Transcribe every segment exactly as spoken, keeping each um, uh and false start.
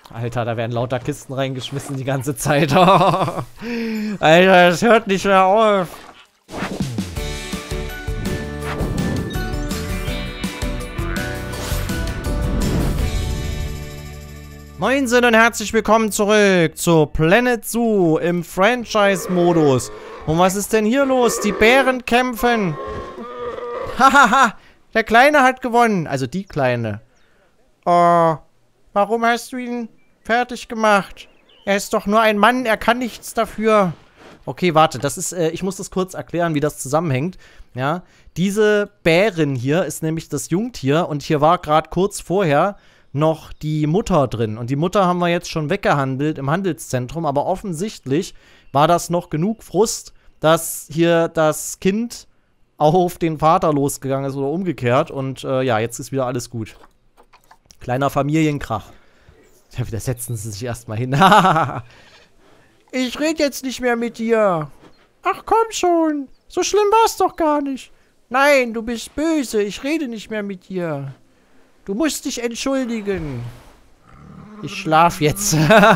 Alter, da werden lauter Kisten reingeschmissen die ganze Zeit. Alter, das hört nicht mehr auf. Moinsen und herzlich willkommen zurück zu Planet Zoo im Franchise-Modus. Und was ist denn hier los? Die Bären kämpfen. Hahaha, der Kleine hat gewonnen. Also die Kleine. Oh, warum hast du ihn fertig gemacht? Er ist doch nur ein Mann, er kann nichts dafür. Okay, warte, das ist, äh, ich muss das kurz erklären, wie das zusammenhängt. Ja, diese Bärin hier ist nämlich das Jungtier und hier war gerade kurz vorher noch die Mutter drin. Und die Mutter haben wir jetzt schon weggehandelt im Handelszentrum, aber offensichtlich war das noch genug Frust, dass hier das Kind auf den Vater losgegangen ist oder umgekehrt. Und äh, ja, jetzt ist wieder alles gut. Kleiner Familienkrach. Ja, wieder setzen Sie sich erstmal hin. Ich rede jetzt nicht mehr mit dir. Ach komm schon, so schlimm war es doch gar nicht. Nein, du bist böse, ich rede nicht mehr mit dir. Du musst dich entschuldigen. Ich schlaf jetzt.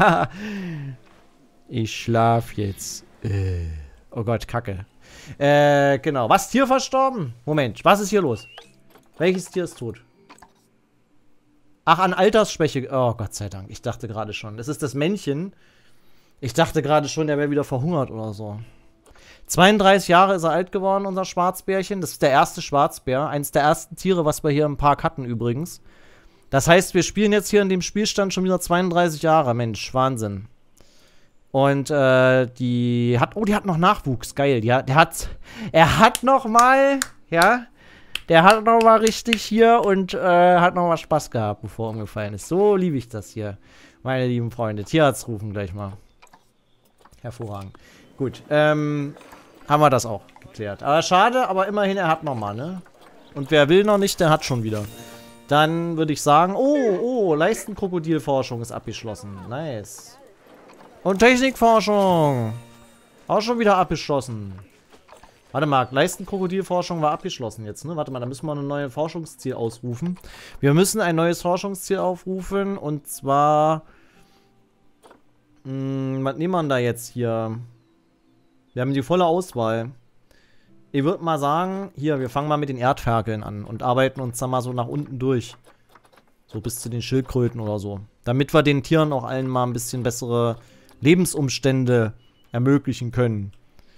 Ich schlaf jetzt. Äh. Oh Gott, Kacke. Äh, genau. Was? Tier verstorben? Moment, was ist hier los? Welches Tier ist tot? Ach, an Altersschwäche. Oh, Gott sei Dank. Ich dachte gerade schon. Das ist das Männchen. Ich dachte gerade schon, der wäre wieder verhungert oder so. zweiunddreißig Jahre ist er alt geworden, unser Schwarzbärchen. Das ist der erste Schwarzbär. Eines der ersten Tiere, was wir hier im Park hatten übrigens. Das heißt, wir spielen jetzt hier in dem Spielstand schon wieder zweiunddreißig Jahre. Mensch, Wahnsinn. Und, äh, die hat... Oh, die hat noch Nachwuchs. Geil. Ja, der hat... Er hat noch mal... Ja... Der hat noch mal richtig hier und äh, hat noch mal Spaß gehabt, bevor er umgefallen ist. So liebe ich das hier, meine lieben Freunde. Tierarzt rufen gleich mal. Hervorragend. Gut, ähm, haben wir das auch geklärt. Aber schade, aber immerhin, er hat noch mal, ne? Und wer will noch nicht, der hat schon wieder. Dann würde ich sagen, oh, oh, Leistenkrokodilforschung ist abgeschlossen. Nice. Und Technikforschung. Auch schon wieder abgeschlossen. Warte mal, Leistenkrokodilforschung war abgeschlossen jetzt, ne? Warte mal, da müssen wir ein neues Forschungsziel ausrufen. Wir müssen ein neues Forschungsziel aufrufen und zwar... Mh, was nehmen wir da jetzt hier? Wir haben die volle Auswahl. Ich würde mal sagen, hier, wir fangen mal mit den Erdferkeln an und arbeiten uns dann mal so nach unten durch. So bis zu den Schildkröten oder so. Damit wir den Tieren auch allen mal ein bisschen bessere Lebensumstände ermöglichen können.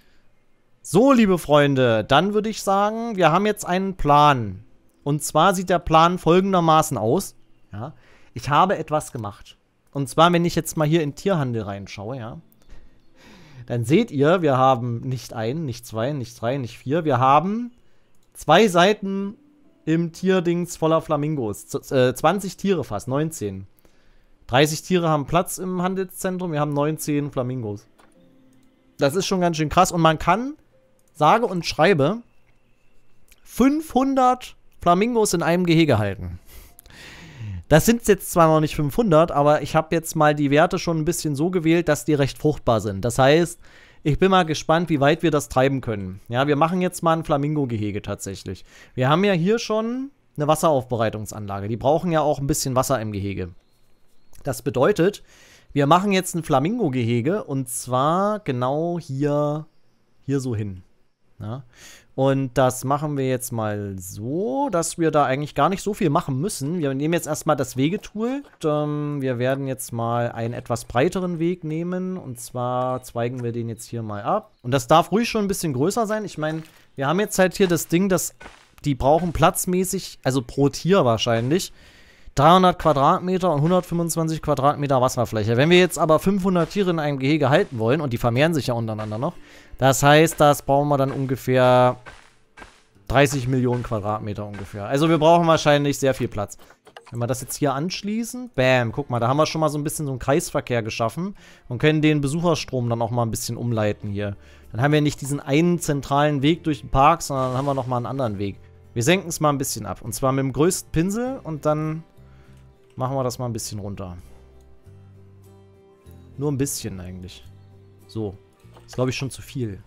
So, liebe Freunde, dann würde ich sagen, wir haben jetzt einen Plan. Und zwar sieht der Plan folgendermaßen aus. Ja, ich habe etwas gemacht. Und zwar, wenn ich jetzt mal hier in Tierhandel reinschaue, ja, dann seht ihr, wir haben nicht ein, nicht zwei, nicht drei, nicht vier. Wir haben zwei Seiten im Tierdings voller Flamingos. Z äh, zwanzig Tiere fast, neunzehn. dreißig Tiere haben Platz im Handelszentrum, wir haben neunzehn Flamingos. Das ist schon ganz schön krass. Und man kann... sage und schreibe, fünfhundert Flamingos in einem Gehege halten. Das sind jetzt zwar noch nicht fünfhundert, aber ich habe jetzt mal die Werte schon ein bisschen so gewählt, dass die recht fruchtbar sind. Das heißt, ich bin mal gespannt, wie weit wir das treiben können. Ja, wir machen jetzt mal ein Flamingo-Gehege tatsächlich. Wir haben ja hier schon eine Wasseraufbereitungsanlage. Die brauchen ja auch ein bisschen Wasser im Gehege. Das bedeutet, wir machen jetzt ein Flamingo-Gehege und zwar genau hier, hier so hin. Ja, und das machen wir jetzt mal so, dass wir da eigentlich gar nicht so viel machen müssen. Wir nehmen jetzt erstmal das Wegetool. Und, ähm, wir werden jetzt mal einen etwas breiteren Weg nehmen. Und zwar zweigen wir den jetzt hier mal ab. Und das darf ruhig schon ein bisschen größer sein. Ich meine, wir haben jetzt halt hier das Ding, dass die brauchen platzmäßig, also pro Tier wahrscheinlich, dreihundert Quadratmeter und hundertfünfundzwanzig Quadratmeter Wasserfläche. Wenn wir jetzt aber fünfhundert Tiere in einem Gehege halten wollen, und die vermehren sich ja untereinander noch, das heißt, das brauchen wir dann ungefähr dreißig Millionen Quadratmeter ungefähr. Also wir brauchen wahrscheinlich sehr viel Platz. Wenn wir das jetzt hier anschließen, bam, guck mal, da haben wir schon mal so ein bisschen so einen Kreisverkehr geschaffen und können den Besucherstrom dann auch mal ein bisschen umleiten hier. Dann haben wir nicht diesen einen zentralen Weg durch den Park, sondern dann haben wir noch mal einen anderen Weg. Wir senken es mal ein bisschen ab. Und zwar mit dem größten Pinsel und dann machen wir das mal ein bisschen runter. Nur ein bisschen eigentlich. So. Ist, glaube ich, schon zu viel.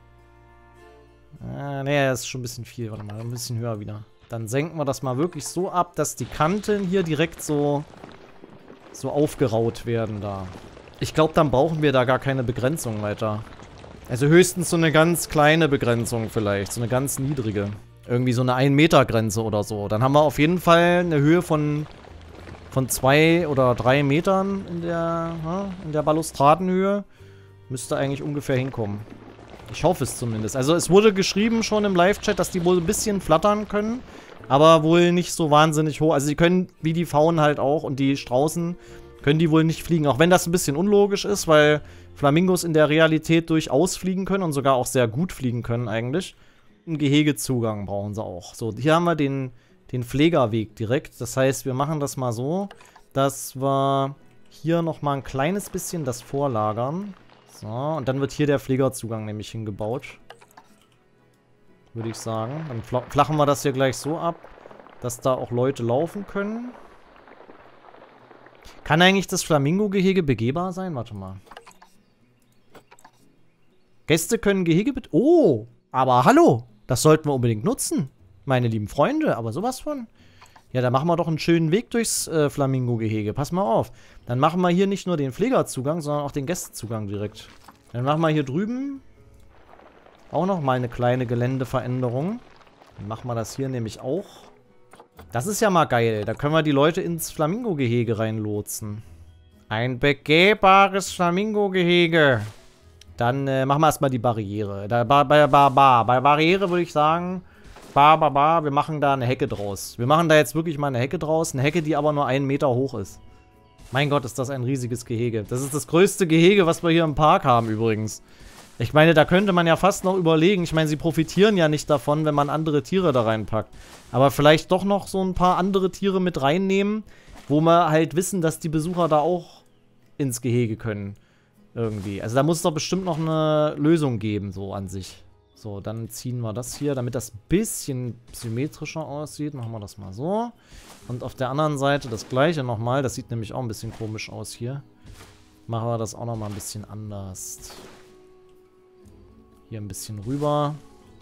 Ah, nee, das ist schon ein bisschen viel. Warte mal, ein bisschen höher wieder. Dann senken wir das mal wirklich so ab, dass die Kanten hier direkt so so aufgeraut werden da. Ich glaube, dann brauchen wir da gar keine Begrenzung weiter. Also höchstens so eine ganz kleine Begrenzung vielleicht, so eine ganz niedrige. Irgendwie so eine ein Meter Grenze oder so. Dann haben wir auf jeden Fall eine Höhe von, von zwei oder drei Metern in der, in der Balustradenhöhe. Müsste eigentlich ungefähr hinkommen. Ich hoffe es zumindest. Also es wurde geschrieben schon im Live-Chat, dass die wohl ein bisschen flattern können. Aber wohl nicht so wahnsinnig hoch. Also sie können, wie die Pfauen halt auch und die Straußen, können die wohl nicht fliegen. Auch wenn das ein bisschen unlogisch ist, weil Flamingos in der Realität durchaus fliegen können und sogar auch sehr gut fliegen können eigentlich. Einen Gehegezugang brauchen sie auch. So, hier haben wir den, den Pflegerweg direkt. Das heißt, wir machen das mal so, dass wir hier nochmal ein kleines bisschen das vorlagern. So, und dann wird hier der Pflegerzugang nämlich hingebaut. Würde ich sagen. Dann flachen wir das hier gleich so ab, dass da auch Leute laufen können. Kann eigentlich das Flamingo-Gehege begehbar sein? Warte mal. Gäste können Gehege bet... Oh! Aber hallo! Das sollten wir unbedingt nutzen. Meine lieben Freunde, aber sowas von. Ja, dann machen wir doch einen schönen Weg durchs äh, Flamingo-Gehege. Pass mal auf. Dann machen wir hier nicht nur den Pflegerzugang, sondern auch den Gästezugang direkt. Dann machen wir hier drüben auch noch mal eine kleine Geländeveränderung. Dann machen wir das hier nämlich auch. Das ist ja mal geil. Da können wir die Leute ins Flamingo-Gehege reinlotsen. Ein begehbares Flamingo-Gehege. Dann äh, machen wir erstmal die Barriere. Da, ba, ba, ba, ba. Bei Barriere würde ich sagen, ba, ba, ba, wir machen da eine Hecke draus. Wir machen da jetzt wirklich mal eine Hecke draus. Eine Hecke, die aber nur einen Meter hoch ist. Mein Gott, ist das ein riesiges Gehege. Das ist das größte Gehege, was wir hier im Park haben übrigens. Ich meine, da könnte man ja fast noch überlegen. Ich meine, sie profitieren ja nicht davon, wenn man andere Tiere da reinpackt. Aber vielleicht doch noch so ein paar andere Tiere mit reinnehmen, wo wir halt wissen, dass die Besucher da auch ins Gehege können. Irgendwie. Also da muss es doch bestimmt noch eine Lösung geben, so an sich. So, dann ziehen wir das hier, damit das ein bisschen symmetrischer aussieht. Machen wir das mal so. Und auf der anderen Seite das gleiche nochmal. Das sieht nämlich auch ein bisschen komisch aus hier. Machen wir das auch nochmal ein bisschen anders. Hier ein bisschen rüber.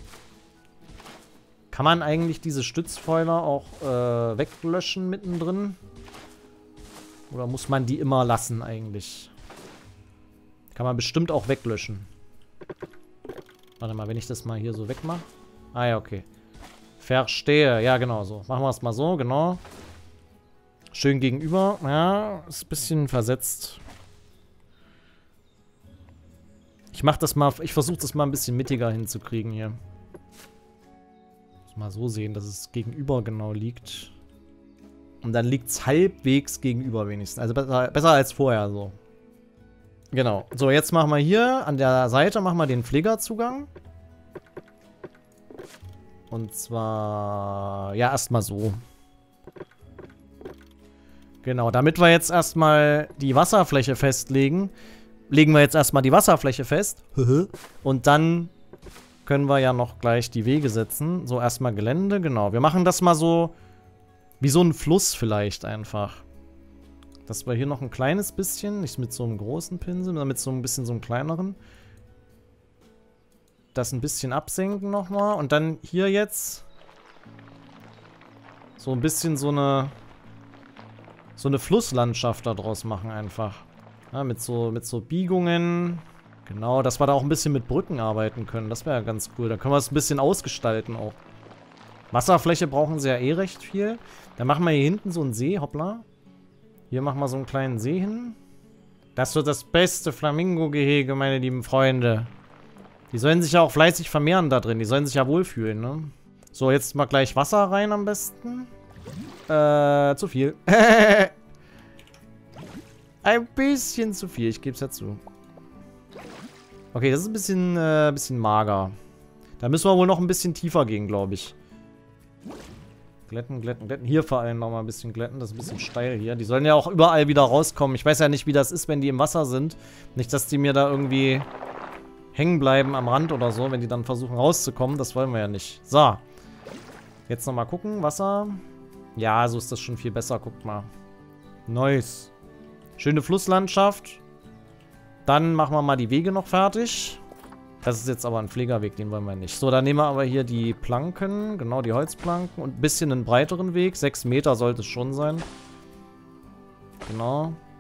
Kann man eigentlich diese Stützpfeiler auch äh, weglöschen mittendrin? Oder muss man die immer lassen eigentlich? Kann man bestimmt auch weglöschen. Warte mal, wenn ich das mal hier so wegmache. Ah ja, okay. Verstehe. Ja, genau so. Machen wir es mal so, genau. Schön gegenüber. Ja, ist ein bisschen versetzt. Ich mach das mal, ich versuche das mal ein bisschen mittiger hinzukriegen hier. Muss mal so sehen, dass es gegenüber genau liegt. Und dann liegt es halbwegs gegenüber wenigstens. Also besser, besser als vorher so. Genau. So, jetzt machen wir hier an der Seite machen wir den Pflegerzugang. Und zwar, ja, erstmal so. Genau, damit wir jetzt erstmal die Wasserfläche festlegen, legen wir jetzt erstmal die Wasserfläche fest. Und dann können wir ja noch gleich die Wege setzen. So, erstmal Gelände, genau. Wir machen das mal so wie so ein Fluss vielleicht einfach. Dass wir hier noch ein kleines bisschen, nicht mit so einem großen Pinsel, sondern mit so ein bisschen so einem kleineren. Das ein bisschen absenken nochmal. Und dann hier jetzt so ein bisschen so eine so eine Flusslandschaft daraus machen einfach. Ja, mit so, mit so Biegungen. Genau, dass wir da auch ein bisschen mit Brücken arbeiten können. Das wäre ganz cool. Da können wir es ein bisschen ausgestalten auch. Wasserfläche brauchen sie ja eh recht viel. Dann machen wir hier hinten so einen See, hoppla. Hier machen wir so einen kleinen See hin. Das wird das beste Flamingo-Gehege, meine lieben Freunde. Die sollen sich ja auch fleißig vermehren da drin. Die sollen sich ja wohlfühlen, ne? So, jetzt mal gleich Wasser rein am besten. Äh, zu viel. Ein bisschen zu viel, ich gebe es ja zu. Okay, das ist ein bisschen, äh, bisschen mager. Da müssen wir wohl noch ein bisschen tiefer gehen, glaube ich. Glätten, glätten, glätten. Hier vor allem noch mal ein bisschen glätten. Das ist ein bisschen steil hier. Die sollen ja auch überall wieder rauskommen. Ich weiß ja nicht, wie das ist, wenn die im Wasser sind. Nicht, dass die mir da irgendwie hängen bleiben am Rand oder so, wenn die dann versuchen rauszukommen. Das wollen wir ja nicht. So. Jetzt noch mal gucken. Wasser. Ja, so ist das schon viel besser. Guckt mal. Nice. Schöne Flusslandschaft. Dann machen wir mal die Wege noch fertig. Das ist jetzt aber ein Pflegerweg, den wollen wir nicht. So, dann nehmen wir aber hier die Planken, genau die Holzplanken und ein bisschen einen breiteren Weg. Sechs Meter sollte es schon sein. Genau.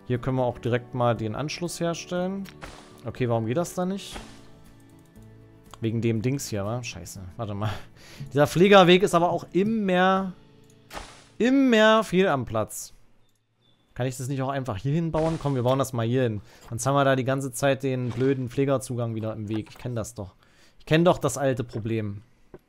Hier können wir auch direkt mal den Anschluss herstellen. Okay, warum geht das da nicht? Wegen dem Dings hier, wa? Scheiße. Warte mal. Dieser Fliegerweg ist aber auch immer, immer viel am Platz. Kann ich das nicht auch einfach hier hinbauen? Komm, wir bauen das mal hier hin. Sonst haben wir da die ganze Zeit den blöden Pflegerzugang wieder im Weg. Ich kenne das doch. Ich kenne doch das alte Problem.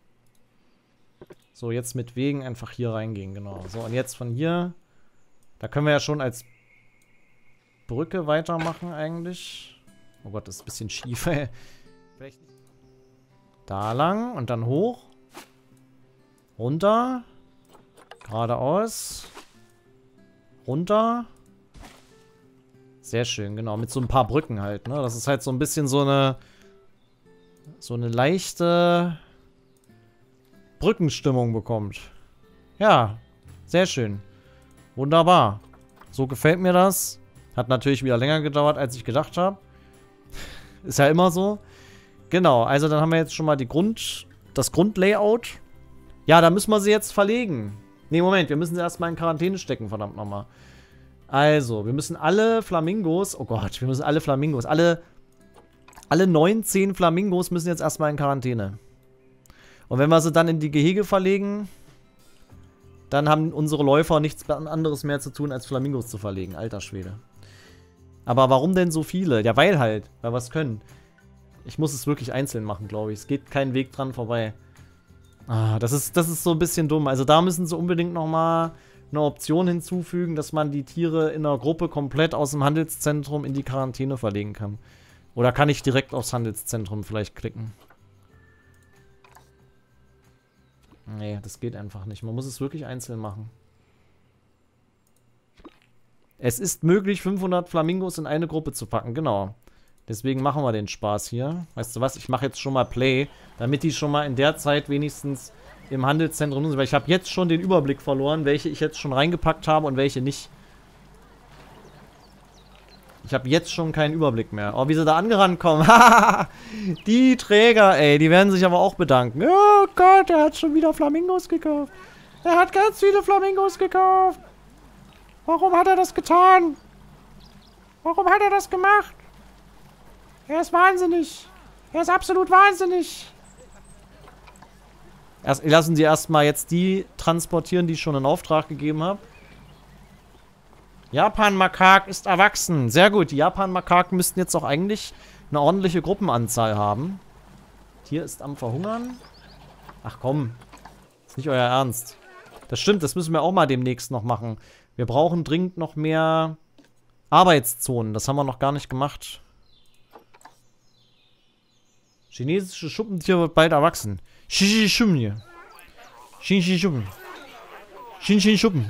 So, jetzt mit Wegen einfach hier reingehen, genau. So, und jetzt von hier. Da können wir ja schon als Brücke weitermachen eigentlich. Oh Gott, das ist ein bisschen schief, ey. Vielleicht nicht. Da lang und dann hoch. Runter. Geradeaus. Runter. Sehr schön, genau. Mit so ein paar Brücken halt, ne? Das ist halt so ein bisschen so eine so eine leichte Brückenstimmung bekommt. Ja, sehr schön. Wunderbar. So gefällt mir das. Hat natürlich wieder länger gedauert, als ich gedacht habe. Ist ja immer so. Genau, also dann haben wir jetzt schon mal die Grund, das Grundlayout. Ja, da müssen wir sie jetzt verlegen. Ne, Moment, wir müssen sie erstmal in Quarantäne stecken, verdammt nochmal. Also, wir müssen alle Flamingos, oh Gott, wir müssen alle Flamingos, alle, alle neunzehn Flamingos müssen jetzt erstmal in Quarantäne. Und wenn wir sie dann in die Gehege verlegen, dann haben unsere Läufer nichts anderes mehr zu tun, als Flamingos zu verlegen. Alter Schwede. Aber warum denn so viele? Ja, weil halt, weil wir es können. Ich muss es wirklich einzeln machen, glaube ich. Es geht kein Weg dran vorbei. Ah, das ist, das ist so ein bisschen dumm. Also da müssen sie unbedingt nochmal eine Option hinzufügen, dass man die Tiere in einer Gruppe komplett aus dem Handelszentrum in die Quarantäne verlegen kann. Oder kann ich direkt aufs Handelszentrum vielleicht klicken? Nee, das geht einfach nicht. Man muss es wirklich einzeln machen. Es ist möglich, fünfhundert Flamingos in eine Gruppe zu packen, genau. Deswegen machen wir den Spaß hier. Weißt du was, ich mache jetzt schon mal Play, damit die schon mal in der Zeit wenigstens im Handelszentrum sind. Weil ich habe jetzt schon den Überblick verloren, welche ich jetzt schon reingepackt habe und welche nicht. Ich habe jetzt schon keinen Überblick mehr. Oh, wie sie da angerannt kommen. Die Träger, ey, die werden sich aber auch bedanken. Oh Gott, er hat schon wieder Flamingos gekauft. Er hat ganz viele Flamingos gekauft. Warum hat er das getan? Warum hat er das gemacht? Er ist wahnsinnig. Er ist absolut wahnsinnig. Erst, lassen Sie erstmal jetzt die transportieren, die ich schon in Auftrag gegeben habe. Japan-Makak ist erwachsen. Sehr gut. Die Japan-Makaken müssten jetzt auch eigentlich eine ordentliche Gruppenanzahl haben. Tier ist am Verhungern. Ach komm. Ist nicht euer Ernst. Das stimmt, das müssen wir auch mal demnächst noch machen. Wir brauchen dringend noch mehr Arbeitszonen. Das haben wir noch gar nicht gemacht. Chinesische Schuppentier wird bald erwachsen. Shishi-Schuppen. Shishi-Schuppen. Shishi-Schuppen.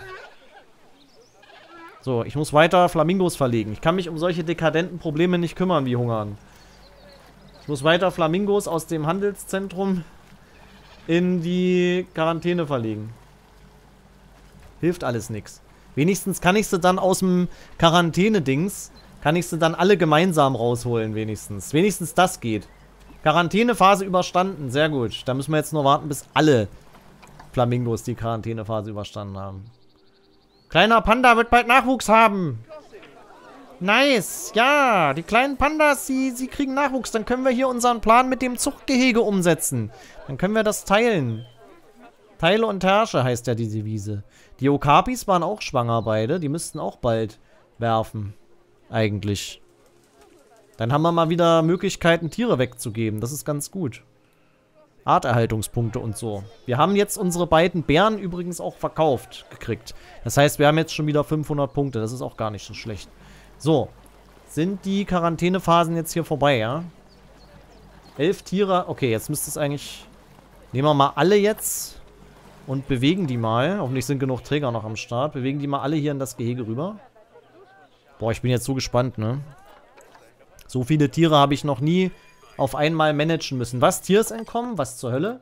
So, ich muss weiter Flamingos verlegen. Ich kann mich um solche dekadenten Probleme nicht kümmern wie Hungern. Ich muss weiter Flamingos aus dem Handelszentrum in die Quarantäne verlegen. Hilft alles nichts. Wenigstens kann ich sie dann aus dem Quarantäne-Dings, kann ich sie dann alle gemeinsam rausholen, wenigstens. Wenigstens das geht. Quarantänephase überstanden, sehr gut. Da müssen wir jetzt nur warten, bis alle Flamingos die Quarantänephase überstanden haben. Kleiner Panda wird bald Nachwuchs haben. Nice, ja, die kleinen Pandas, sie, sie kriegen Nachwuchs. Dann können wir hier unseren Plan mit dem Zuchtgehege umsetzen. Dann können wir das teilen. Teile und herrsche heißt ja die Devise. Die Okapis waren auch schwanger beide. Die müssten auch bald werfen. Eigentlich. Dann haben wir mal wieder Möglichkeiten, Tiere wegzugeben. Das ist ganz gut. Arterhaltungspunkte und so. Wir haben jetzt unsere beiden Bären übrigens auch verkauft gekriegt. Das heißt, wir haben jetzt schon wieder fünfhundert Punkte. Das ist auch gar nicht so schlecht. So. Sind die Quarantänephasen jetzt hier vorbei, ja? Elf Tiere. Okay, jetzt müsste es eigentlich... Nehmen wir mal alle jetzt und bewegen die mal. Hoffentlich sind genug Träger noch am Start. Bewegen die mal alle hier in das Gehege rüber. Boah, ich bin jetzt so gespannt, ne? So viele Tiere habe ich noch nie auf einmal managen müssen. Was? Tier ist entkommen? Was zur Hölle?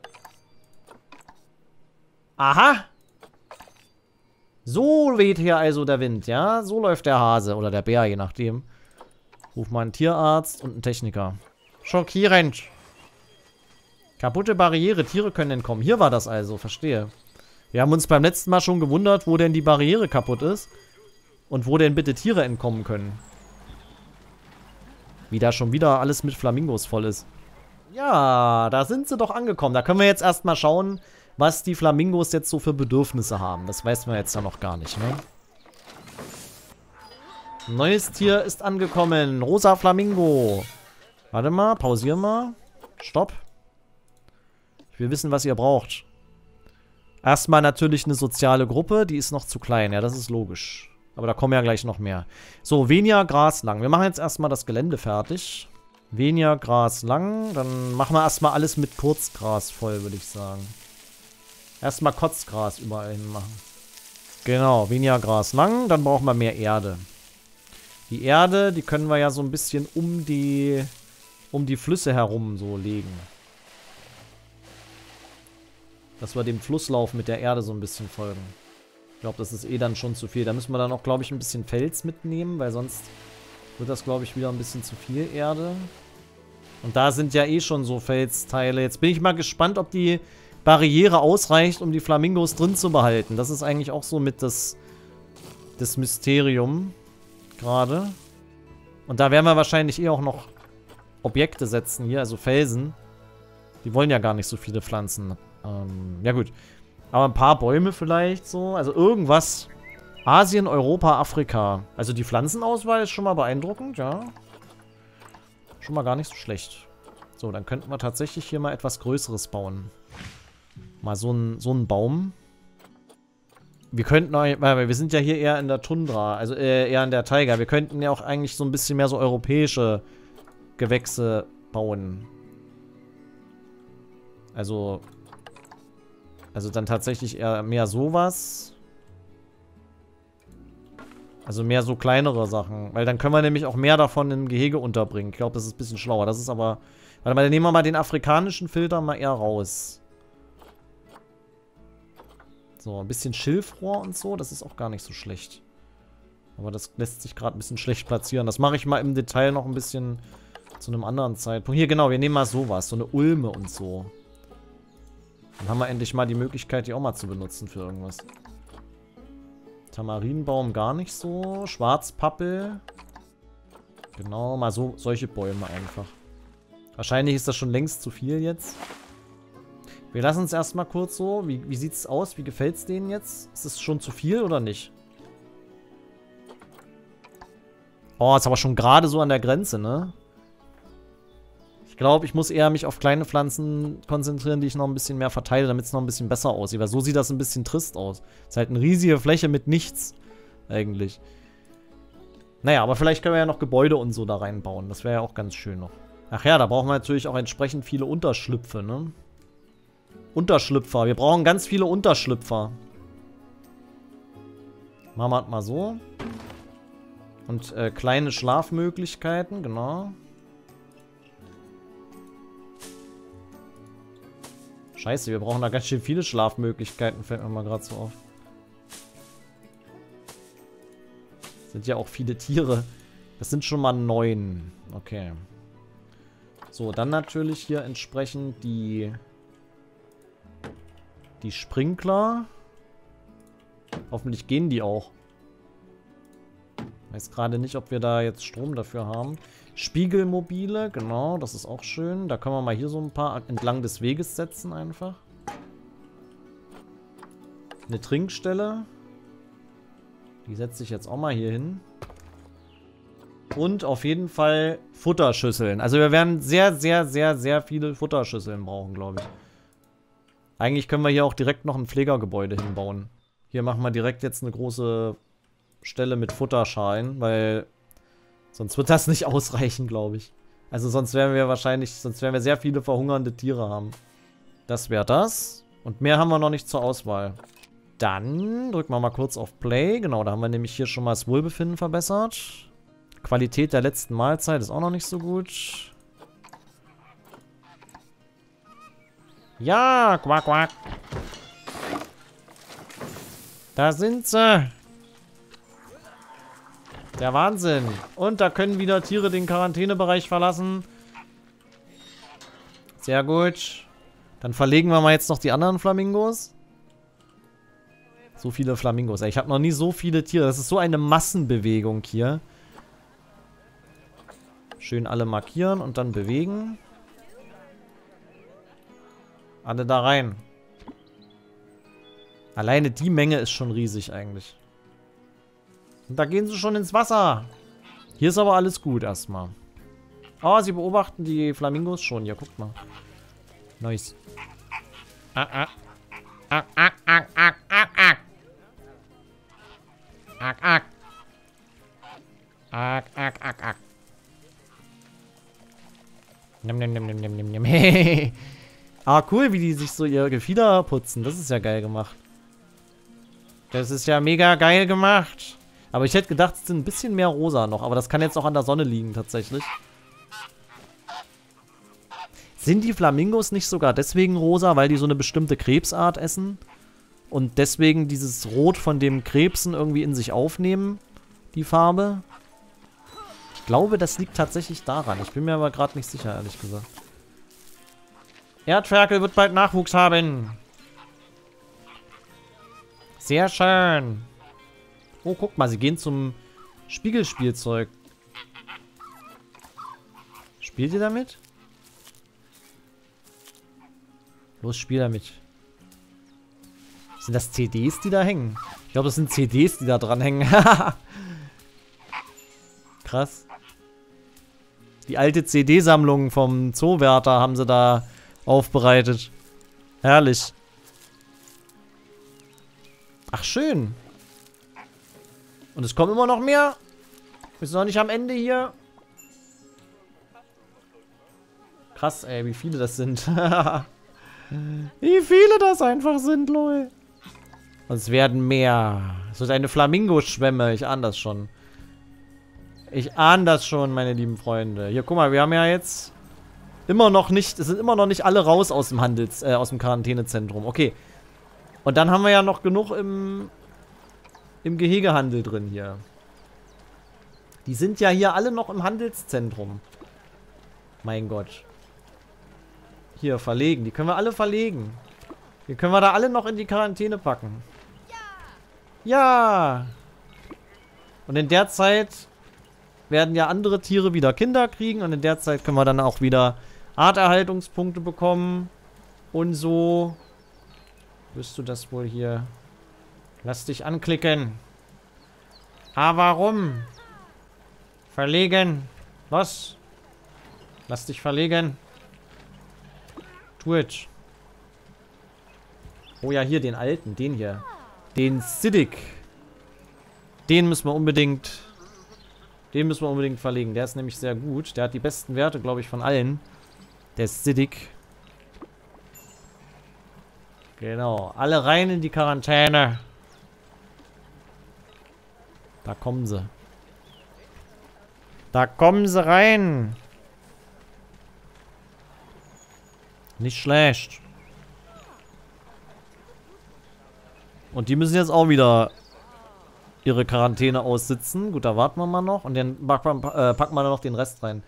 Aha! So weht hier also der Wind, ja? So läuft der Hase oder der Bär, je nachdem. Ruf mal einen Tierarzt und einen Techniker. Schockierend. Kaputte Barriere. Tiere können entkommen. Hier war das also, verstehe. Wir haben uns beim letzten Mal schon gewundert, wo denn die Barriere kaputt ist. Und wo denn bitte Tiere entkommen können. Wie da schon wieder alles mit Flamingos voll ist. Ja, da sind sie doch angekommen. Da können wir jetzt erstmal schauen, was die Flamingos jetzt so für Bedürfnisse haben. Das weiß man jetzt ja noch gar nicht, ne? Neues Tier ist angekommen. Rosa Flamingo. Warte mal, pausieren wir. Stopp. Ich will wissen, was ihr braucht. Erstmal natürlich eine soziale Gruppe. Die ist noch zu klein. Ja, das ist logisch. Aber da kommen ja gleich noch mehr. So, weniger Gras lang. Wir machen jetzt erstmal das Gelände fertig. Weniger Gras lang. Dann machen wir erstmal alles mit Kurzgras voll, würde ich sagen. Erstmal Kotzgras überall hin machen. Genau, weniger Gras lang. Dann brauchen wir mehr Erde. Die Erde, die können wir ja so ein bisschen um die, um die Flüsse herum so legen. Dass wir dem Flusslauf mit der Erde so ein bisschen folgen. Ich glaube, das ist eh dann schon zu viel. Da müssen wir dann auch, glaube ich, ein bisschen Fels mitnehmen, weil sonst wird das, glaube ich, wieder ein bisschen zu viel Erde. Und da sind ja eh schon so Felsteile. Jetzt bin ich mal gespannt, ob die Barriere ausreicht, um die Flamingos drin zu behalten. Das ist eigentlich auch so mit das, das Mysterium gerade. Und da werden wir wahrscheinlich eh auch noch Objekte setzen hier, also Felsen. Die wollen ja gar nicht so viele Pflanzen. Ähm, ja gut. Aber ein paar Bäume vielleicht so. Also irgendwas. Asien, Europa, Afrika. Also die Pflanzenauswahl ist schon mal beeindruckend, ja. Schon mal gar nicht so schlecht. So, dann könnten wir tatsächlich hier mal etwas Größeres bauen. Mal so ein, so ein Baum. Wir könnten auch, weil wir sind ja hier eher in der Tundra, also äh, eher in der Taiga. Wir könnten ja auch eigentlich so ein bisschen mehr so europäische Gewächse bauen. Also, also dann tatsächlich eher mehr sowas. Also mehr so kleinere Sachen. Weil dann können wir nämlich auch mehr davon im Gehege unterbringen. Ich glaube, das ist ein bisschen schlauer. Das ist aber... Warte mal, dann nehmen wir mal den afrikanischen Filter mal eher raus. So, ein bisschen Schilfrohr und so. Das ist auch gar nicht so schlecht. Aber das lässt sich gerade ein bisschen schlecht platzieren. Das mache ich mal im Detail noch ein bisschen zu einem anderen Zeitpunkt. Hier, genau, wir nehmen mal sowas. So eine Ulme und so. Dann haben wir endlich mal die Möglichkeit, die auch mal zu benutzen für irgendwas. Tamarinbaum gar nicht so. Schwarzpappel. Genau, mal so solche Bäume einfach. Wahrscheinlich ist das schon längst zu viel jetzt. Wir lassen es erstmal kurz so. Wie, wie sieht es aus? Wie gefällt es denen jetzt? Ist es schon zu viel oder nicht? Oh, ist aber schon gerade so an der Grenze, ne? Ich glaube, ich muss eher mich auf kleine Pflanzen konzentrieren, die ich noch ein bisschen mehr verteile, damit es noch ein bisschen besser aussieht. Weil so sieht das ein bisschen trist aus. Ist halt eine riesige Fläche mit nichts, eigentlich. Naja, aber vielleicht können wir ja noch Gebäude und so da reinbauen. Das wäre ja auch ganz schön noch. Ach ja, da brauchen wir natürlich auch entsprechend viele Unterschlüpfe, ne? Unterschlüpfer. Wir brauchen ganz viele Unterschlüpfer. Machen wir das mal so. Und äh, kleine Schlafmöglichkeiten, genau. Scheiße, wir brauchen da ganz schön viele Schlafmöglichkeiten, fällt mir mal gerade so auf. Sind ja auch viele Tiere. Das sind schon mal neun. Okay. So, dann natürlich hier entsprechend die... Die Sprinkler. Hoffentlich gehen die auch. Weiß gerade nicht, ob wir da jetzt Strom dafür haben. Spiegelmobile, genau, das ist auch schön. Da können wir mal hier so ein paar entlang des Weges setzen einfach. Eine Trinkstelle. Die setze ich jetzt auch mal hier hin. Und auf jeden Fall Futterschüsseln. Also wir werden sehr, sehr, sehr, sehr viele Futterschüsseln brauchen, glaube ich. Eigentlich können wir hier auch direkt noch ein Pflegergebäude hinbauen. Hier machen wir direkt jetzt eine große Stelle mit Futterschalen, weil sonst wird das nicht ausreichen, glaube ich. Also sonst werden wir wahrscheinlich, sonst werden wir sehr viele verhungernde Tiere haben. Das wäre das. Und mehr haben wir noch nicht zur Auswahl. Dann drücken wir mal kurz auf Play. Genau, da haben wir nämlich hier schon mal das Wohlbefinden verbessert. Qualität der letzten Mahlzeit ist auch noch nicht so gut. Ja, quack, quack. Da sind sie. Der Wahnsinn. Und da können wieder Tiere den Quarantänebereich verlassen. Sehr gut. Dann verlegen wir mal jetzt noch die anderen Flamingos. So viele Flamingos. Ey, ich habe noch nie so viele Tiere. Das ist so eine Massenbewegung hier. Schön alle markieren und dann bewegen. Alle da rein. Alleine die Menge ist schon riesig eigentlich. Und da gehen sie schon ins Wasser. Hier ist aber alles gut erstmal. Oh, sie beobachten die Flamingos schon. Ja, guckt mal. Nice. Ah, ah. Ah, ah, ah, ah, ah, ah. Ak, ak. Ak, ak, ak, ak. Nimm, nimm, nimm, nimm, nimm, nimm, nimm. Ah, cool, wie die sich so ihr Gefieder putzen. Das ist ja geil gemacht. Das ist ja mega geil gemacht. Aber ich hätte gedacht, es sind ein bisschen mehr rosa noch. Aber das kann jetzt auch an der Sonne liegen, tatsächlich. Sind die Flamingos nicht sogar deswegen rosa, weil die so eine bestimmte Krebsart essen? Und deswegen dieses Rot von dem Krebsen irgendwie in sich aufnehmen? Die Farbe? Ich glaube, das liegt tatsächlich daran. Ich bin mir aber gerade nicht sicher, ehrlich gesagt. Erdferkel wird bald Nachwuchs haben. Sehr schön. Oh, guck mal, sie gehen zum Spiegelspielzeug. Spielt ihr damit? Los, spiel damit. Sind das C Ds, die da hängen? Ich glaube, das sind C Ds, die da dran hängen. Krass. Die alte C D-Sammlung vom Zoowärter haben sie da aufbereitet. Herrlich. Ach, schön. Und es kommen immer noch mehr. Wir sind noch nicht am Ende hier. Krass, ey, wie viele das sind. Wie viele das einfach sind, lol. Und es werden mehr. Es wird eine Flamingoschwemme. Ich ahne das schon. Ich ahne das schon, meine lieben Freunde. Hier, guck mal, wir haben ja jetzt immer noch nicht, es sind immer noch nicht alle raus aus dem Handels, äh, aus dem Quarantänezentrum. Okay. Und dann haben wir ja noch genug im, im Gehegehandel drin hier. Die sind ja hier alle noch im Handelszentrum. Mein Gott. Hier, verlegen. Die können wir alle verlegen. Die können wir da alle noch in die Quarantäne packen. Ja! Und in der Zeit werden ja andere Tiere wieder Kinder kriegen. Und in der Zeit können wir dann auch wieder Arterhaltungspunkte bekommen. Und so. Wirst du das wohl hier... Lass dich anklicken. Ah, warum? Verlegen. Los. Lass dich verlegen. Twitch. Oh ja, hier den alten. Den hier. Den Siddiq. Den müssen wir unbedingt... Den müssen wir unbedingt verlegen. Der ist nämlich sehr gut. Der hat die besten Werte, glaube ich, von allen. Der Siddiq. Genau. Alle rein in die Quarantäne. Da kommen sie. Da kommen sie rein. Nicht schlecht. Und die müssen jetzt auch wieder ihre Quarantäne aussitzen. Gut, da warten wir mal noch. Und dann packen wir, äh, packen wir noch den Rest rein.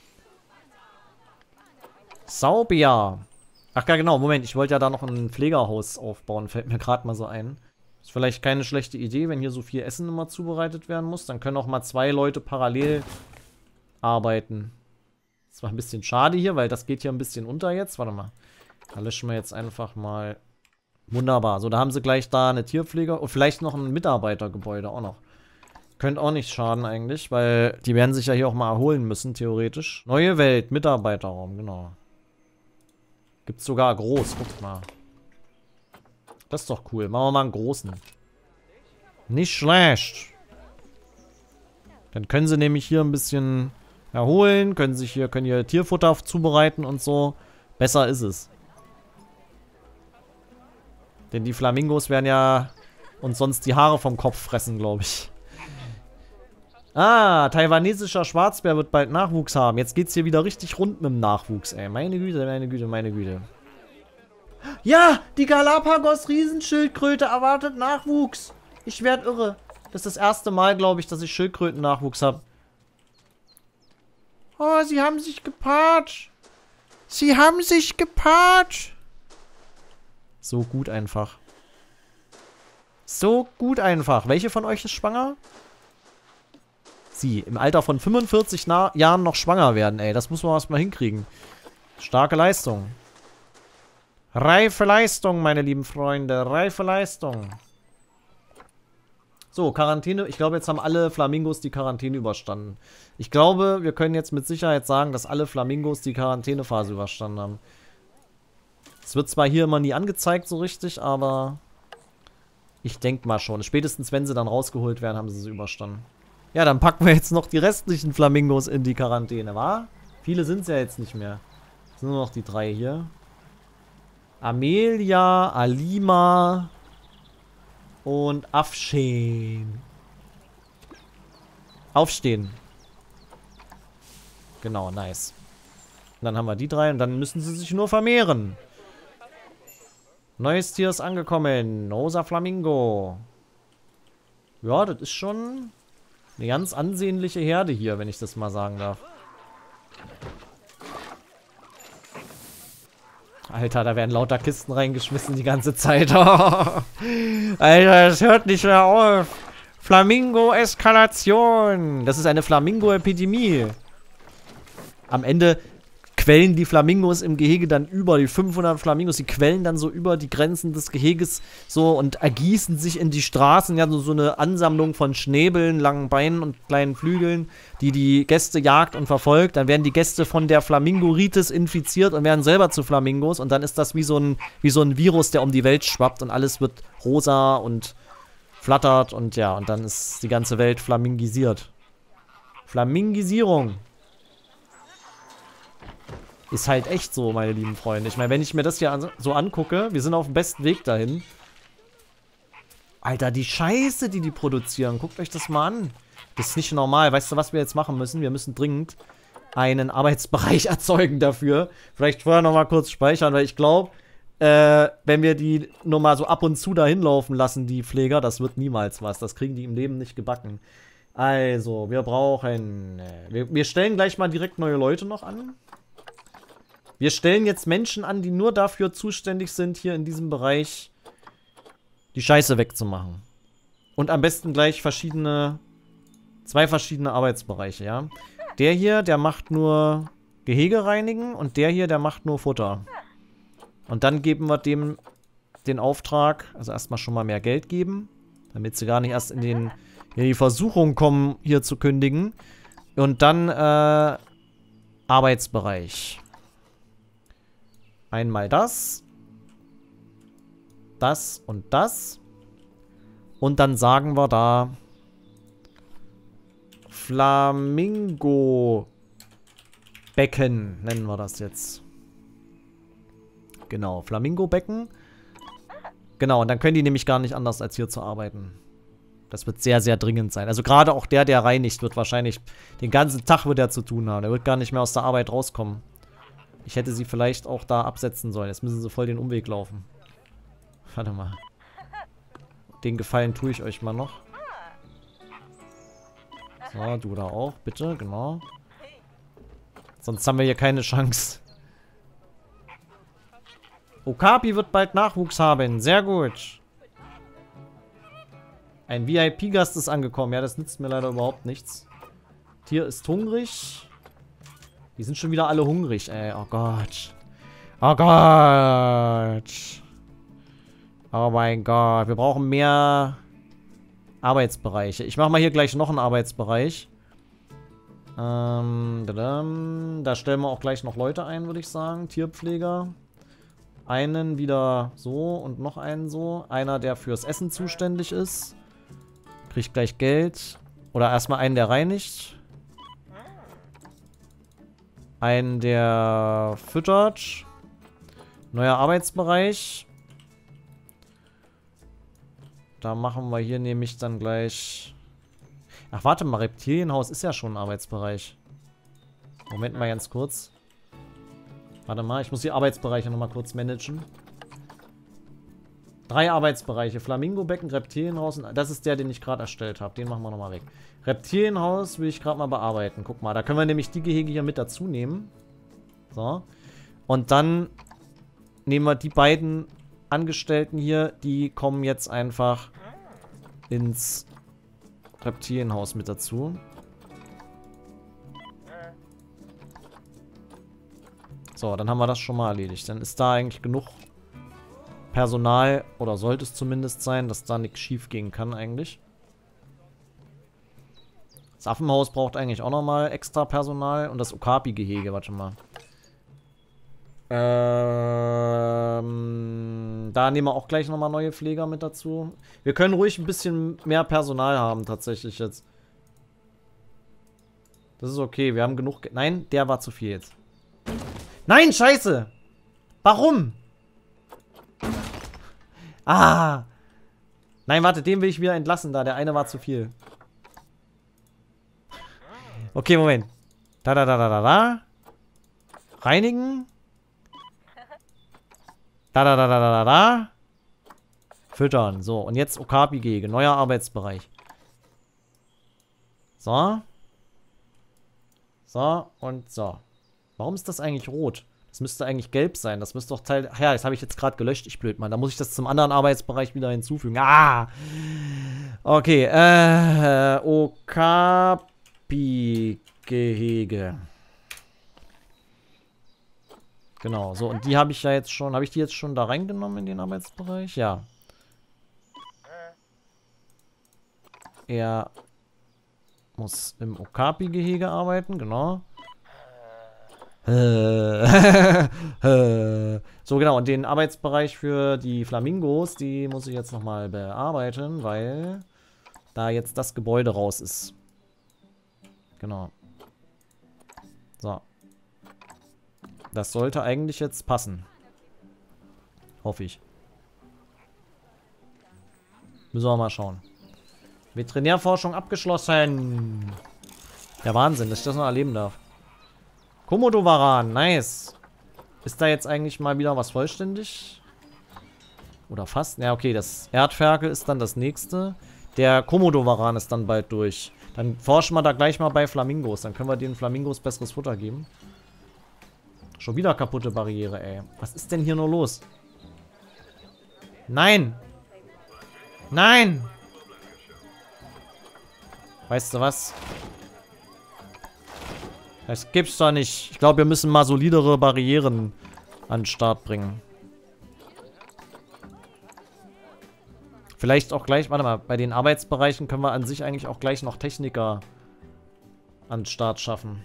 Saubia. Ach ja, genau. Moment, ich wollte ja da noch ein Pflegerhaus aufbauen. Fällt mir gerade mal so ein. Ist vielleicht keine schlechte Idee, wenn hier so viel Essen immer zubereitet werden muss. Dann können auch mal zwei Leute parallel arbeiten. Das war ein bisschen schade hier, weil das geht hier ein bisschen unter jetzt. Warte mal. Da löschen wir jetzt einfach mal. Wunderbar. So, da haben sie gleich da eine Tierpflege und vielleicht noch ein Mitarbeitergebäude auch noch. Könnte auch nicht schaden eigentlich, weil die werden sich ja hier auch mal erholen müssen, theoretisch. Neue Welt, Mitarbeiterraum, genau. Gibt's sogar groß, guck mal. Das ist doch cool. Machen wir mal einen großen. Nicht schlecht. Dann können sie nämlich hier ein bisschen erholen, können sich hier, können hier Tierfutter zubereiten und so. Besser ist es. Denn die Flamingos werden ja uns sonst die Haare vom Kopf fressen, glaube ich. Ah, taiwanesischer Schwarzbär wird bald Nachwuchs haben. Jetzt geht's hier wieder richtig rund mit dem Nachwuchs, ey. Meine Güte, meine Güte, meine Güte. Ja, die Galapagos-Riesenschildkröte erwartet Nachwuchs. Ich werde irre. Das ist das erste Mal, glaube ich, dass ich Schildkröten-Nachwuchs habe. Oh, sie haben sich gepaart. Sie haben sich gepaart. So gut einfach. So gut einfach. Welche von euch ist schwanger? Sie. Im Alter von fünfundvierzig Na- Jahren noch schwanger werden, ey. Das muss man erstmal hinkriegen. Starke Leistung. Reife Leistung, meine lieben Freunde. Reife Leistung. So, Quarantäne. Ich glaube, jetzt haben alle Flamingos die Quarantäne überstanden. Ich glaube, wir können jetzt mit Sicherheit sagen, dass alle Flamingos die Quarantänephase überstanden haben. Es wird zwar hier immer nie angezeigt so richtig, aber ich denke mal schon. Spätestens, wenn sie dann rausgeholt werden, haben sie sie überstanden. Ja, dann packen wir jetzt noch die restlichen Flamingos in die Quarantäne, wa? Viele sind es ja jetzt nicht mehr. Es sind nur noch die drei hier. Amelia, Alima und Afshin. Aufstehen. Genau, nice. Und dann haben wir die drei und dann müssen sie sich nur vermehren. Neues Tier ist angekommen. Rosa Flamingo. Ja, das ist schon eine ganz ansehnliche Herde hier, wenn ich das mal sagen darf. Alter, da werden lauter Kisten reingeschmissen die ganze Zeit. Alter, das hört nicht mehr auf. Flamingo-Eskalation. Das ist eine Flamingo-Epidemie. Am Ende quellen die Flamingos im Gehege dann über, die fünfhundert Flamingos, die quellen dann so über die Grenzen des Geheges so und ergießen sich in die Straßen. Ja, so, so eine Ansammlung von Schnäbeln, langen Beinen und kleinen Flügeln, die die Gäste jagt und verfolgt. Dann werden die Gäste von der Flamingoritis infiziert und werden selber zu Flamingos. Und dann ist das wie so ein, wie so ein Virus, der um die Welt schwappt und alles wird rosa und flattert. Und ja, und dann ist die ganze Welt flamingisiert. Flamingisierung. Ist halt echt so, meine lieben Freunde. Ich meine, wenn ich mir das hier an, so angucke, wir sind auf dem besten Weg dahin. Alter, die Scheiße, die die produzieren. Guckt euch das mal an. Das ist nicht normal. Weißt du, was wir jetzt machen müssen? Wir müssen dringend einen Arbeitsbereich erzeugen dafür. Vielleicht vorher nochmal kurz speichern, weil ich glaube, äh, wenn wir die nur mal so ab und zu dahin laufen lassen, die Pfleger, das wird niemals was. Das kriegen die im Leben nicht gebacken. Also, wir brauchen... Äh, wir, wir stellen gleich mal direkt neue Leute noch an. Wir stellen jetzt Menschen an, die nur dafür zuständig sind, hier in diesem Bereich die Scheiße wegzumachen. Und am besten gleich verschiedene, zwei verschiedene Arbeitsbereiche, ja. Der hier, der macht nur Gehege reinigen und der hier, der macht nur Futter. Und dann geben wir dem den Auftrag, also erstmal schon mal mehr Geld geben, damit sie gar nicht erst in, den, in die Versuchung kommen, hier zu kündigen. Und dann äh, Arbeitsbereich. Einmal das. Das und das. Und dann sagen wir da Flamingo-Becken nennen wir das jetzt. Genau, Flamingo-Becken. Genau, und dann können die nämlich gar nicht anders, als hier zu arbeiten. Das wird sehr, sehr dringend sein. Also gerade auch der, der reinigt, wird wahrscheinlich den ganzen Tag wird er zu tun haben. Der wird gar nicht mehr aus der Arbeit rauskommen. Ich hätte sie vielleicht auch da absetzen sollen. Jetzt müssen sie voll den Umweg laufen. Warte mal. Den Gefallen tue ich euch mal noch. So, du da auch, bitte, genau. Sonst haben wir hier keine Chance. Okapi wird bald Nachwuchs haben. Sehr gut. Ein V I P-Gast ist angekommen. Ja, das nützt mir leider überhaupt nichts. Tier ist hungrig. Die sind schon wieder alle hungrig, ey. Oh Gott. Oh Gott. Oh mein Gott. Wir brauchen mehr Arbeitsbereiche. Ich mache mal hier gleich noch einen Arbeitsbereich. Ähm, da stellen wir auch gleich noch Leute ein, würde ich sagen. Tierpfleger. Einen wieder so und noch einen so. Einer, der fürs Essen zuständig ist. Kriegt gleich Geld. Oder erstmal einen, der reinigt. Einen, der füttert. Neuer Arbeitsbereich. Da machen wir hier nämlich dann gleich... Ach, warte mal, Reptilienhaus ist ja schon ein Arbeitsbereich. Moment mal ganz kurz. Warte mal, ich muss die Arbeitsbereiche nochmal kurz managen. Drei Arbeitsbereiche. Flamingo-Becken, Reptilienhaus und... Das ist der, den ich gerade erstellt habe. Den machen wir nochmal weg. Reptilienhaus will ich gerade mal bearbeiten. Guck mal, da können wir nämlich die Gehege hier mit dazu nehmen. So. Und dann nehmen wir die beiden Angestellten hier. Die kommen jetzt einfach ins Reptilienhaus mit dazu. So, dann haben wir das schon mal erledigt. Dann ist da eigentlich genug Personal, oder sollte es zumindest sein, dass da nichts schief gehen kann eigentlich. Das Affenhaus braucht eigentlich auch nochmal extra Personal und das Okapi-Gehege, warte mal. Ähm, da nehmen wir auch gleich nochmal neue Pfleger mit dazu. Wir können ruhig ein bisschen mehr Personal haben, tatsächlich jetzt. Das ist okay, wir haben genug... Ge Nein, der war zu viel jetzt. Nein, scheiße! Warum? Ah! Nein, warte, den will ich wieder entlassen da. Der eine war zu viel. Okay, Moment. Da, da, da, da, da, da. Reinigen. Da, da, da, da, da, da, da. Füttern. So, und jetzt Okapi-Gehege. Neuer Arbeitsbereich. So. So und so. Warum ist das eigentlich rot? Das müsste eigentlich gelb sein. Das müsste doch Teil... Ach ja, das habe ich jetzt gerade gelöscht. Ich blöd, Mann. Da muss ich das zum anderen Arbeitsbereich wieder hinzufügen. Ah! Okay, äh... Okapi-Gehege. Genau, so. Und die habe ich ja jetzt schon... Habe ich die jetzt schon da reingenommen in den Arbeitsbereich? Ja. Er muss im Okapi-Gehege arbeiten, genau. So, genau. Und den Arbeitsbereich für die Flamingos, die muss ich jetzt nochmal bearbeiten, weil da jetzt das Gebäude raus ist. Genau. So. Das sollte eigentlich jetzt passen. Hoffe ich. Müssen wir mal schauen. Veterinärforschung abgeschlossen. Ja, Wahnsinn, dass ich das noch erleben darf. Komodo-Varan, nice. Ist da jetzt eigentlich mal wieder was vollständig? Oder fast? Ja, okay, das Erdferkel ist dann das nächste. Der Komodo-Varan ist dann bald durch. Dann forschen wir da gleich mal bei Flamingos. Dann können wir den Flamingos besseres Futter geben. Schon wieder kaputte Barriere, ey. Was ist denn hier nur los? Nein! Nein! Weißt du was? Das gibt's doch nicht. Ich glaube, wir müssen mal solidere Barrieren an den Start bringen. Vielleicht auch gleich, warte mal, bei den Arbeitsbereichen können wir an sich eigentlich auch gleich noch Techniker an den Start schaffen.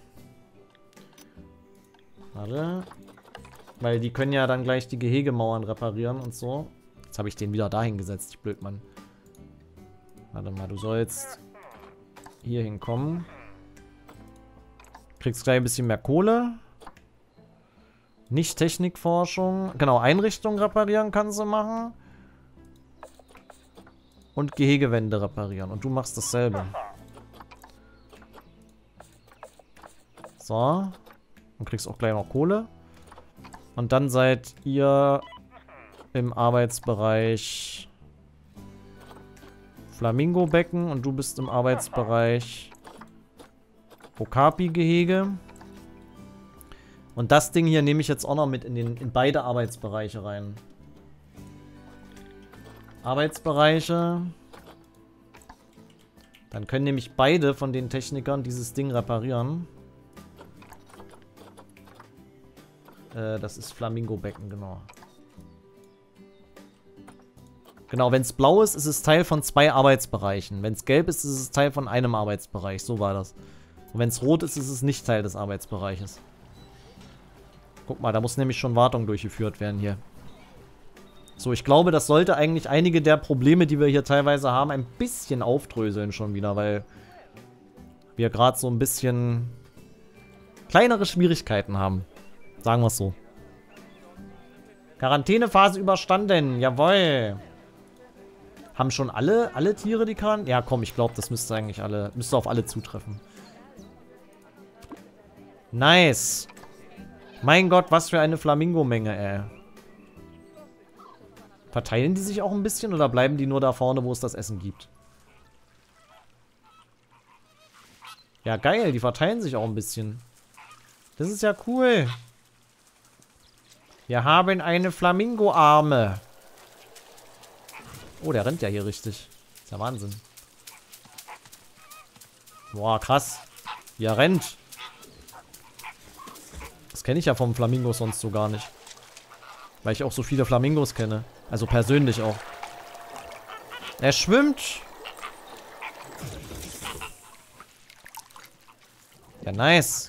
Warte. Weil die können ja dann gleich die Gehegemauern reparieren und so. Jetzt habe ich den wieder dahin gesetzt, ich Blödmann. Warte mal, du sollst hier hinkommen. Kriegst gleich ein bisschen mehr Kohle. Nicht Technikforschung. Genau, Einrichtungen reparieren kannst du machen. Und Gehegewände reparieren. Und du machst dasselbe. So. Und kriegst auch gleich noch Kohle. Und dann seid ihr im Arbeitsbereich Flamingo-Becken. Und du bist im Arbeitsbereich Okapi-Gehege. Und das Ding hier nehme ich jetzt auch noch mit in, den, in beide Arbeitsbereiche rein. Arbeitsbereiche. Dann können nämlich beide von den Technikern dieses Ding reparieren. Äh, das ist Flamingo-Becken, genau. Genau, wenn es blau ist, ist es Teil von zwei Arbeitsbereichen. Wenn es gelb ist, ist es Teil von einem Arbeitsbereich. So war das. Und wenn es rot ist, ist es nicht Teil des Arbeitsbereiches. Guck mal, da muss nämlich schon Wartung durchgeführt werden hier. So, ich glaube, das sollte eigentlich einige der Probleme, die wir hier teilweise haben, ein bisschen aufdröseln schon wieder, weil wir gerade so ein bisschen kleinere Schwierigkeiten haben. Sagen wir es so. Quarantänephase überstanden, jawohl. Haben schon alle, alle Tiere die Quarantäne? Ja, komm, ich glaube, das müsste eigentlich alle, müsste auf alle zutreffen. Nice. Mein Gott, was für eine Flamingo-Menge, ey. Verteilen die sich auch ein bisschen oder bleiben die nur da vorne, wo es das Essen gibt? Ja, geil, die verteilen sich auch ein bisschen. Das ist ja cool. Wir haben eine Flamingo-Arme. Oh, der rennt ja hier richtig. Ist ja Wahnsinn. Boah, krass. Wie er rennt. Das kenne ich ja vom Flamingo sonst so gar nicht. Weil ich auch so viele Flamingos kenne. Also persönlich auch. Er schwimmt. Ja, nice.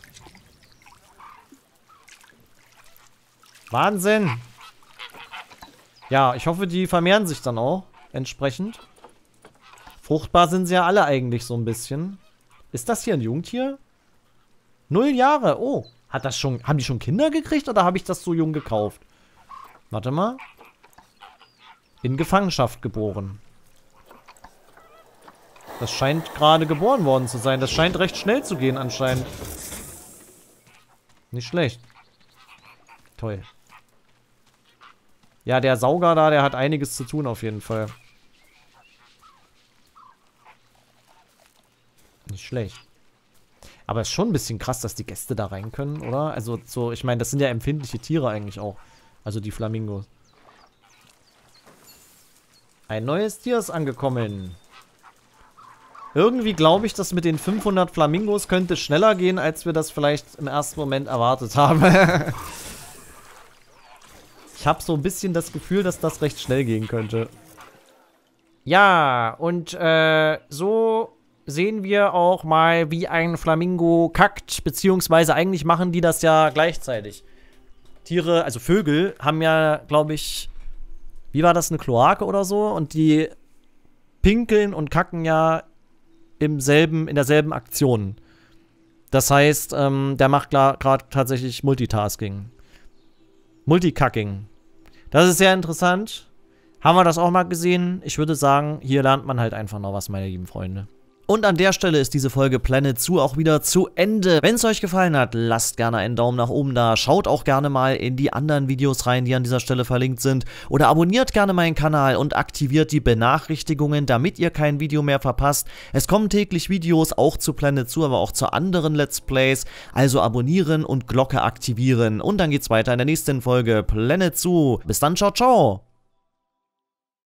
Wahnsinn. Ja, ich hoffe, die vermehren sich dann auch entsprechend. Fruchtbar sind sie ja alle eigentlich so ein bisschen. Ist das hier ein Jungtier? Null Jahre. Oh, hat das schon, haben die schon Kinder gekriegt oder habe ich das so jung gekauft? Warte mal. In Gefangenschaft geboren. Das scheint gerade geboren worden zu sein. Das scheint recht schnell zu gehen anscheinend. Nicht schlecht. Toll. Ja, der Sauger da, der hat einiges zu tun auf jeden Fall. Nicht schlecht. Aber es ist schon ein bisschen krass, dass die Gäste da rein können, oder? Also so, ich meine, das sind ja empfindliche Tiere eigentlich auch. Also die Flamingos. Ein neues Tier ist angekommen. Irgendwie glaube ich, dass mit den fünfhundert Flamingos könnte schneller gehen, als wir das vielleicht im ersten Moment erwartet haben. Ich habe so ein bisschen das Gefühl, dass das recht schnell gehen könnte. Ja, und äh, so sehen wir auch mal, wie ein Flamingo kackt, beziehungsweise eigentlich machen die das ja gleichzeitig. Tiere, also Vögel, haben ja, glaube ich, wie war das, eine Kloake oder so? Und die pinkeln und kacken ja im selben, in derselben Aktion. Das heißt, ähm, der macht gerade tatsächlich Multitasking. Multicacking. Das ist sehr interessant. Haben wir das auch mal gesehen? Ich würde sagen, hier lernt man halt einfach noch was, meine lieben Freunde. Und an der Stelle ist diese Folge Planet Zoo auch wieder zu Ende. Wenn es euch gefallen hat, lasst gerne einen Daumen nach oben da. Schaut auch gerne mal in die anderen Videos rein, die an dieser Stelle verlinkt sind. Oder abonniert gerne meinen Kanal und aktiviert die Benachrichtigungen, damit ihr kein Video mehr verpasst. Es kommen täglich Videos auch zu Planet Zoo, aber auch zu anderen Let's Plays. Also abonnieren und Glocke aktivieren. Und dann geht's weiter in der nächsten Folge Planet Zoo. Bis dann, ciao, ciao.